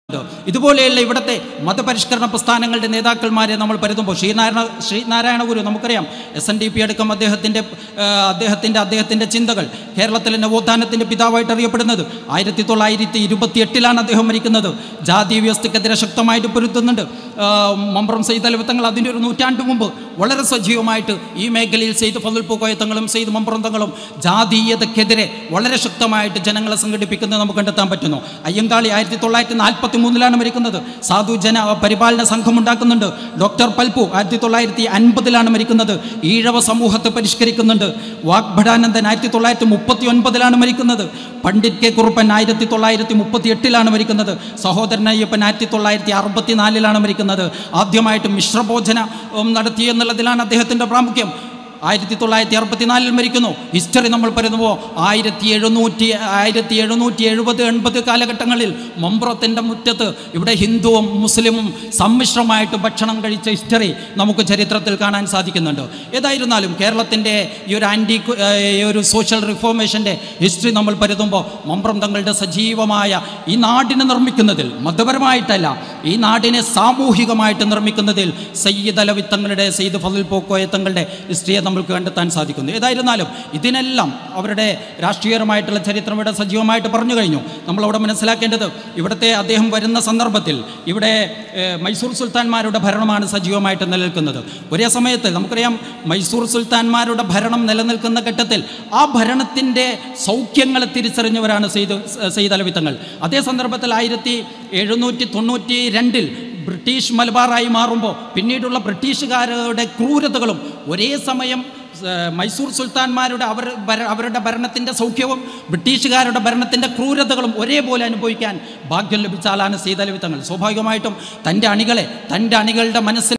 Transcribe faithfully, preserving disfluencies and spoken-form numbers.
ഇതുപോലെയുള്ള ഇവിടുത്തെ മതപരിഷ്കരണ പ്രസ്ഥാനങ്ങളുടെ നേതാക്കന്മാരെ നമ്മൾ പരുതുമ്പോൾ ശ്രീനാരായണ ശ്രീനാരായണ ഗുരു നമുക്കറിയാം, എസ് എൻ ഡി പി അടക്കം അദ്ദേഹത്തിൻ്റെ അദ്ദേഹത്തിൻ്റെ അദ്ദേഹത്തിൻ്റെ ചിന്തകൾ കേരളത്തിലെ നവോത്ഥാനത്തിൻ്റെ പിതാവായിട്ട് അറിയപ്പെടുന്നത്. ആയിരത്തി തൊള്ളായിരത്തി ഇരുപത്തി എട്ടിലാണ് അദ്ദേഹം മരിക്കുന്നത്. ജാതി വ്യവസ്ഥക്കെതിരെ ശക്തമായിട്ട് പൊരുത്തുന്നുണ്ട്. മമ്പ്രം സെയ്ദ് അലവിത്തങ്ങൾ അതിൻ്റെ ഒരു നൂറ്റാണ്ട് മുമ്പ് വളരെ സജീവമായിട്ട് ഈ മേഖലയിൽ സെയ്ദ് ഫضل പൂക്കോയത്തങ്ങളും സെയ്ദ് മമ്പ്രം തങ്ങളും ജാതീയതക്കെതിരെ വളരെ ശക്തമായിട്ട് ജനങ്ങളെ സംഘടിപ്പിക്കുന്നത് നമുക്ക് കണ്ടെത്താൻ പറ്റുന്നു. അയ്യങ്കാളി ആയിരത്തി തൊള്ളായിരത്തി നാൽപ്പത്തി മൂന്നിലാണ് മരിക്കുന്നത്. സാധു ജന പരിപാലന സംഘം ഉണ്ടാക്കുന്നുണ്ട്. ഡോക്ടർ പൽപു ആയിരത്തി തൊള്ളായിരത്തി അൻപതിലാണ് മരിക്കുന്നത്. ഈഴവ സമൂഹത്തെ പരിഷ്കരിക്കുന്നുണ്ട്. വാഗ്ഭടാനന്ദൻ ആയിരത്തി തൊള്ളായിരത്തി മുപ്പത്തി ഒൻപതിലാണ് മരിക്കുന്നത്. പണ്ഡിറ്റ് കെ കുറുപ്പൻ ആയിരത്തി തൊള്ളായിരത്തി മുപ്പത്തി എട്ടിലാണ് മരിക്കുന്നത്. സഹോദരൻ അയ്യപ്പൻ ആയിരത്തി തൊള്ളായിരത്തി അറുപത്തി നാലിലാണ് മരിക്കുന്നത്. ആദ്യമായിട്ട് മിശ്രഭോജനം നടത്തി എന്നുള്ളതിലാണ് അദ്ദേഹത്തിൻ്റെ പ്രാമുഖ്യം. ആയിരത്തി തൊള്ളായിരത്തി അറുപത്തിനാലിൽ മരിക്കുന്നു. ഹിസ്റ്ററി നമ്മൾ പറയുമ്പോൾ ആയിരത്തി എഴുന്നൂറ്റി ആയിരത്തി എഴുന്നൂറ്റി എഴുപത് എൺപത് കാലഘട്ടങ്ങളിൽ മമ്പ്രത്തിൻ്റെ മുറ്റത്ത് ഇവിടെ ഹിന്ദുവും മുസ്ലിമും സമ്മിശ്രമായിട്ട് ഭക്ഷണം കഴിച്ച ഹിസ്റ്ററി നമുക്ക് ചരിത്രത്തിൽ കാണാൻ സാധിക്കുന്നുണ്ട്. ഏതായിരുന്നാലും കേരളത്തിൻ്റെ ഈ ഒരു ആൻറ്റി ഈ ഒരു സോഷ്യൽ റിഫോർമേഷൻ്റെ ഹിസ്റ്ററി നമ്മൾ പരുതുമ്പോൾ മമ്പ്രം തങ്ങളുടെ സജീവമായ ഈ നാടിനെ നിർമ്മിക്കുന്നതിൽ, മതപരമായിട്ടല്ല, ഈ നാടിനെ സാമൂഹികമായിട്ട് നിർമ്മിക്കുന്നതിൽ സയ്യിദ് അലവി തങ്ങളുടെ സെയ്ദ് ഫضل പൂക്കോയ തങ്ങളുടെ ഹിസ്റ്ററിയെ നമ്മൾക്ക് കണ്ടെത്താൻ സാധിക്കുന്നു. ഏതായിരുന്നാലും ഇതിനെല്ലാം അവരുടെ രാഷ്ട്രീയപരമായിട്ടുള്ള ചരിത്രം ഇവിടെ സജീവമായിട്ട് പറഞ്ഞു കഴിഞ്ഞു. നമ്മളവിടെ മനസ്സിലാക്കേണ്ടത്, ഇവിടുത്തെ അദ്ദേഹം വരുന്ന സന്ദർഭത്തിൽ ഇവിടെ മൈസൂർ സുൽത്താൻമാരുടെ ഭരണമാണ് സജീവമായിട്ട് നിലനിൽക്കുന്നത്. ഒരേ സമയത്ത് നമുക്കറിയാം, മൈസൂർ സുൽത്താൻമാരുടെ ഭരണം നിലനിൽക്കുന്ന ഘട്ടത്തിൽ ആ ഭരണത്തിൻ്റെ സൗഖ്യങ്ങളെ തിരിച്ചറിഞ്ഞവരാണ് സെയ്ദ് സെയ്ദ് അലവി തങ്ങൾ. അതേ സന്ദർഭത്തിൽ ആയിരത്തി എഴുന്നൂറ്റി തൊണ്ണൂറ്റി രണ്ടിൽ ബ്രിട്ടീഷ് മലബാറായി മാറുമ്പോൾ പിന്നീടുള്ള ബ്രിട്ടീഷുകാരുടെ ക്രൂരതകളും ഒരേ സമയം മൈസൂർ സുൽത്താൻമാരുടെ അവർ അവരുടെ ഭരണത്തിൻ്റെ സൗഖ്യവും ബ്രിട്ടീഷുകാരുടെ ഭരണത്തിൻ്റെ ക്രൂരതകളും ഒരേപോലെ അനുഭവിക്കാൻ ഭാഗ്യം ലഭിച്ച ആളാണ് സെയ്ദ് അലവി തങ്ങൾ. സ്വാഭാവികമായിട്ടും തൻ്റെ അണികളെ തൻ്റെ അണികളുടെ മനസ്സിൽ